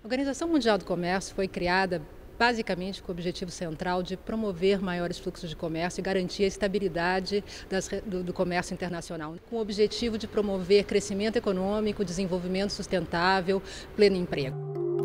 A Organização Mundial do Comércio foi criada basicamente com o objetivo central de promover maiores fluxos de comércio e garantir a estabilidade do comércio internacional, com o objetivo de promover crescimento econômico, desenvolvimento sustentável, pleno emprego.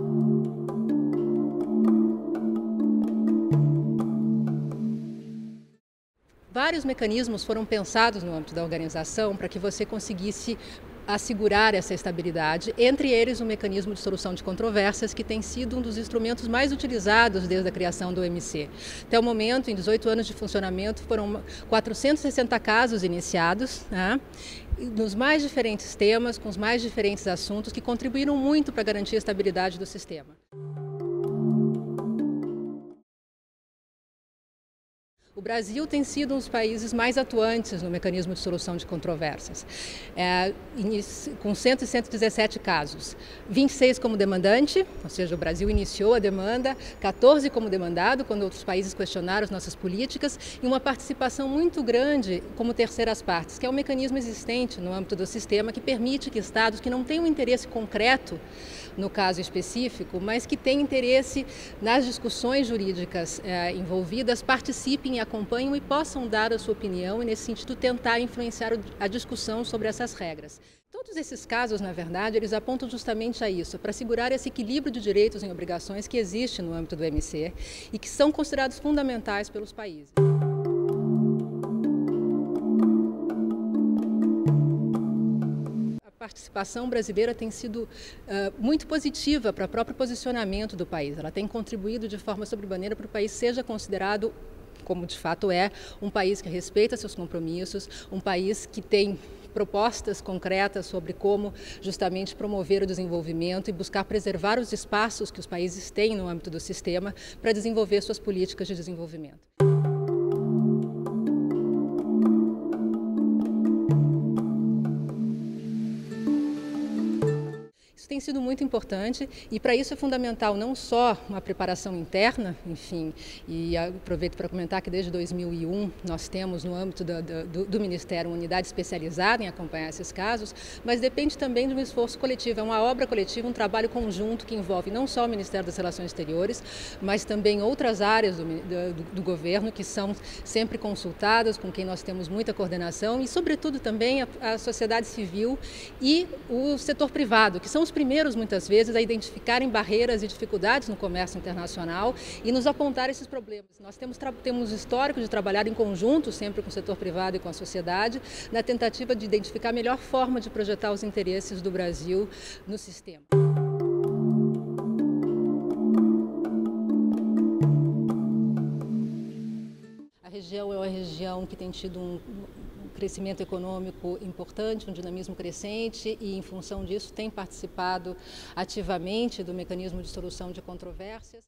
Vários mecanismos foram pensados no âmbito da organização para que você conseguisse assegurar essa estabilidade, entre eles o mecanismo de solução de controvérsias, que tem sido um dos instrumentos mais utilizados desde a criação do OMC. Até o momento, em 18 anos de funcionamento, foram 460 casos iniciados, né, nos mais diferentes temas, com os mais diferentes assuntos, que contribuíram muito para garantir a estabilidade do sistema. O Brasil tem sido um dos países mais atuantes no mecanismo de solução de controvérsias, com 117 casos, 26 como demandante, ou seja, o Brasil iniciou a demanda, 14 como demandado, quando outros países questionaram as nossas políticas, e uma participação muito grande como terceiras partes, que é um mecanismo existente no âmbito do sistema que permite que estados que não têm um interesse concreto no caso específico, mas que têm interesse nas discussões jurídicas envolvidas, participem e acompanham e possam dar a sua opinião e, nesse sentido, tentar influenciar a discussão sobre essas regras. Todos esses casos, na verdade, eles apontam justamente a isso, para assegurar esse equilíbrio de direitos e obrigações que existe no âmbito do OMC e que são considerados fundamentais pelos países. A participação brasileira tem sido muito positiva para o próprio posicionamento do país. Ela tem contribuído de forma sobremaneira para que o país seja considerado, como de fato é, um país que respeita seus compromissos, um país que tem propostas concretas sobre como justamente promover o desenvolvimento e buscar preservar os espaços que os países têm no âmbito do sistema para desenvolver suas políticas de desenvolvimento. Tem sido muito importante e para isso é fundamental não só uma preparação interna, enfim, e aproveito para comentar que desde 2001 nós temos no âmbito do Ministério uma unidade especializada em acompanhar esses casos, mas depende também de um esforço coletivo, é uma obra coletiva, um trabalho conjunto que envolve não só o Ministério das Relações Exteriores, mas também outras áreas do governo que são sempre consultadas, com quem nós temos muita coordenação e sobretudo também a sociedade civil e o setor privado, que são os primeiros, muitas vezes, a identificarem barreiras e dificuldades no comércio internacional e nos apontar esses problemas. Nós temos histórico de trabalhar em conjunto, sempre com o setor privado e com a sociedade, na tentativa de identificar a melhor forma de projetar os interesses do Brasil no sistema. A região é uma região que tem tido um crescimento econômico importante, um dinamismo crescente e, em função disso, tem participado ativamente do mecanismo de solução de controvérsias.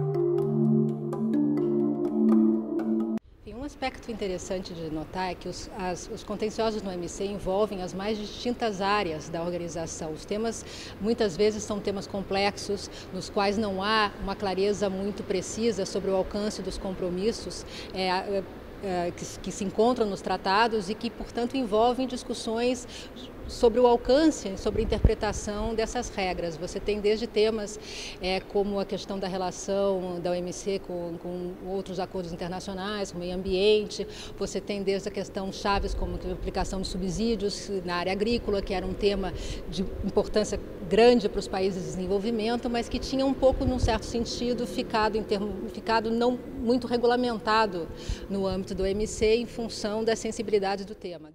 Um aspecto interessante de notar é que os contenciosos no OMC envolvem as mais distintas áreas da organização. Os temas, muitas vezes, são temas complexos, nos quais não há uma clareza muito precisa sobre o alcance dos compromissos que se encontram nos tratados e que, portanto, envolvem discussões sobre o alcance, sobre a interpretação dessas regras. Você tem desde temas como a questão da relação da OMC com outros acordos internacionais, com o meio ambiente, você tem desde a questão chaves como a aplicação de subsídios na área agrícola, que era um tema de importância grande para os países de desenvolvimento, mas que tinha um pouco, num certo sentido, ficado não muito regulamentado no âmbito do OMC em função da sensibilidade do tema.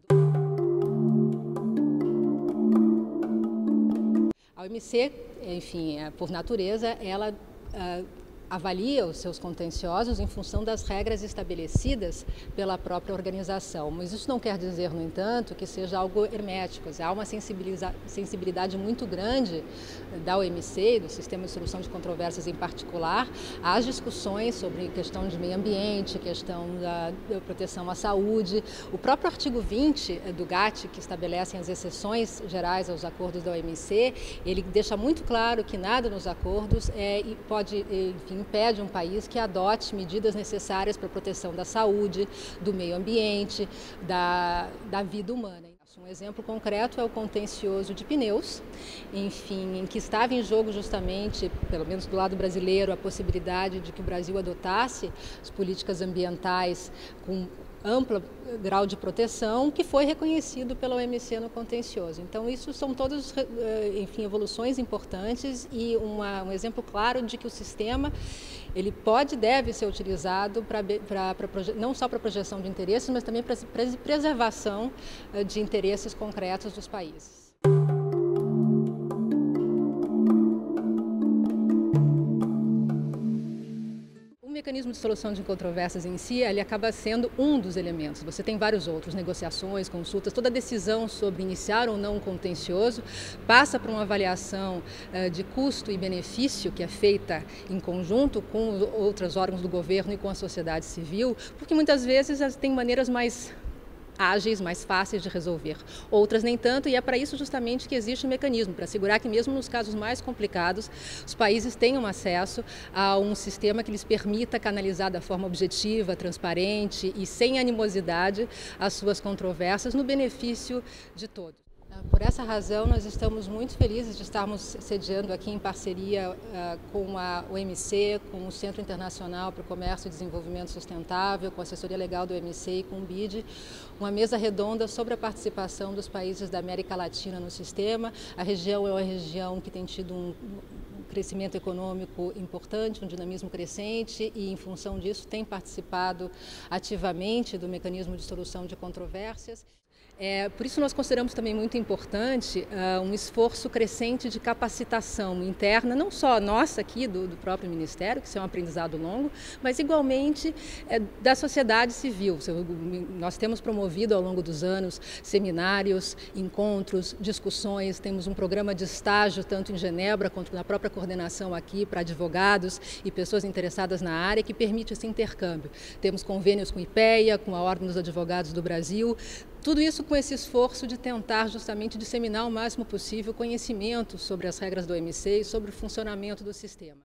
A OMC, enfim, por natureza, ela avalia os seus contenciosos em função das regras estabelecidas pela própria organização. Mas isso não quer dizer, no entanto, que seja algo hermético. Há uma sensibilidade muito grande da OMC, do Sistema de Solução de Controvérsias em particular, às discussões sobre questão de meio ambiente, questão da proteção à saúde. O próprio artigo 20 do GATT, que estabelece as exceções gerais aos acordos da OMC, ele deixa muito claro que nada nos acordos pode, enfim, impede um país que adote medidas necessárias para a proteção da saúde, do meio ambiente, da vida humana. Um exemplo concreto é o contencioso de pneus, enfim, em que estava em jogo justamente, pelo menos do lado brasileiro, a possibilidade de que o Brasil adotasse as políticas ambientais com amplo grau de proteção, que foi reconhecido pela OMC no contencioso. Então, isso são todas, enfim, evoluções importantes e um exemplo claro de que o sistema ele pode e deve ser utilizado não só para projeção de interesses, mas também para preservação de interesses concretos dos países. O mecanismo de solução de controvérsias em si, ele acaba sendo um dos elementos. Você tem vários outros, negociações, consultas, toda decisão sobre iniciar ou não um contencioso passa por uma avaliação de custo e benefício que é feita em conjunto com outros órgãos do governo e com a sociedade civil, porque muitas vezes tem maneiras mais ágeis, mais fáceis de resolver. Outras nem tanto, e é para isso justamente que existe um mecanismo, para assegurar que mesmo nos casos mais complicados, os países tenham acesso a um sistema que lhes permita canalizar da forma objetiva, transparente e sem animosidade as suas controvérsias no benefício de todos. Por essa razão, nós estamos muito felizes de estarmos sediando aqui em parceria com a OMC, com o Centro Internacional para o Comércio e Desenvolvimento Sustentável, com a assessoria legal do OMC e com o BID, uma mesa redonda sobre a participação dos países da América Latina no sistema. A região é uma região que tem tido um crescimento econômico importante, um dinamismo crescente e, em função disso, tem participado ativamente do mecanismo de solução de controvérsias. Por isso nós consideramos também muito importante um esforço crescente de capacitação interna, não só nossa aqui do próprio Ministério, que isso é um aprendizado longo, mas igualmente da sociedade civil. Nós temos promovido ao longo dos anos seminários, encontros, discussões, temos um programa de estágio tanto em Genebra quanto na própria coordenação aqui para advogados e pessoas interessadas na área que permite esse intercâmbio. Temos convênios com o IPEA, com a Ordem dos Advogados do Brasil, tudo isso com esse esforço de tentar justamente disseminar o máximo possível conhecimento sobre as regras do OMC e sobre o funcionamento do sistema.